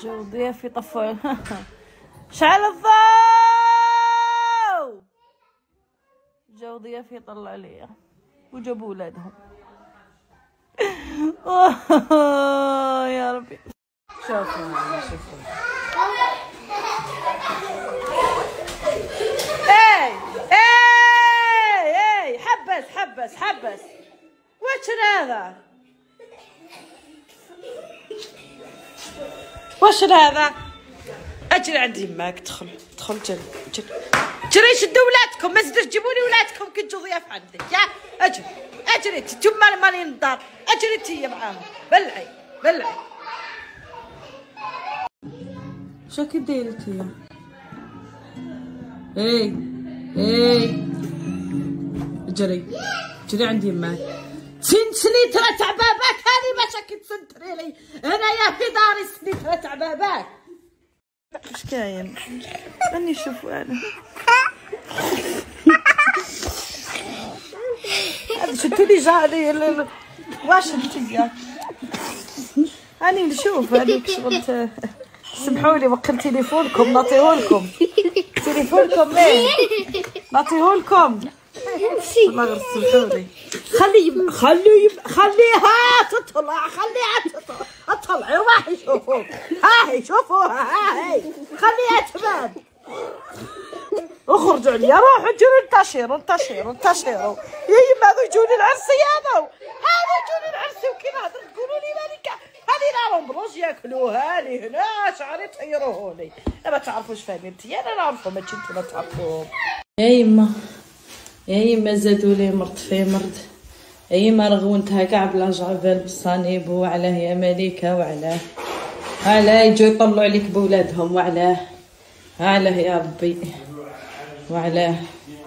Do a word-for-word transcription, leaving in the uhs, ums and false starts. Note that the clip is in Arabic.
جو ضيافي طفوا شعل الضوء. جو ضيافي طلع لي وجابوا ولادهم. يا ربي شوفوا شوفوا. اي اي اي حبس حبس حبس. وش هذا؟ وش هذا؟ اجري عند يماك. ادخل ادخل جري جري جري. شدوا ولادكم، ما تقدروا تجيبوا لي ولادكم كنتوا ضياف عندي. يا اجري اجري انتم مال مالين الدار. اجري انتي معاهم. بلعي بلعي. شو كديري انتي؟ اي اي جري جري عند يماك. سنسني ثلاث عبابات هذه ما شكت سنتري لي انا يا في داري. سني ثلاث عبابات. ايش كاين؟ خلني نشوف انا. هذا شتو لي جاري. واش انتي؟ هاني نشوف هذيك شغل. سمحوا لي وقل تليفونكم نعطيهولكم. تليفونكم ليه؟ نعطيهولكم. الله غير سمحوا لي. خلي خلي خليها تطلع. خليها تطلع. اطلعي وراحي شوفوا. هاهي شوفوها هاهي. خليها تبان. اخرجوا لي روحوا انتوا. انتشروا انتشروا انتشروا. يا يما هذو يجوني العرسي. هذو هذو يجوني العرسي وكي نهضر تقولوا لي مالك. هذه نارهم بروج ياكلوها لي هنا. شعري تحيروه لي. ما تعرفوش فاهمين انتي. انا نعرفهم ماشي انتو ما تعرفوهم. يا يما يا يما زادوا لي مرض في مرض. يا يما رغونتها كاع بلا جعبال بالصنيب. وعلاه يا مليكه وعلاه علاه يجوا يطلعوا عليك بولادهم. وعلاه علاه يا ربي وعلاه.